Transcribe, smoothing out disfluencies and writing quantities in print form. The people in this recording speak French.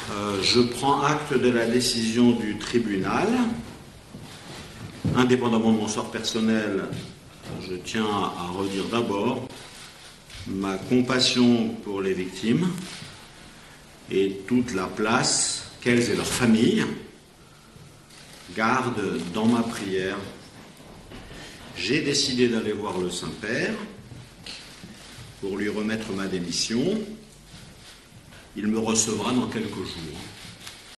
Je prends acte de la décision du tribunal. Indépendamment de mon sort personnel, je tiens à redire d'abord ma compassion pour les victimes et toute la place qu'elles et leurs familles gardent dans ma prière. J'ai décidé d'aller voir le Saint-Père pour lui remettre ma démission. Il me recevra dans quelques jours.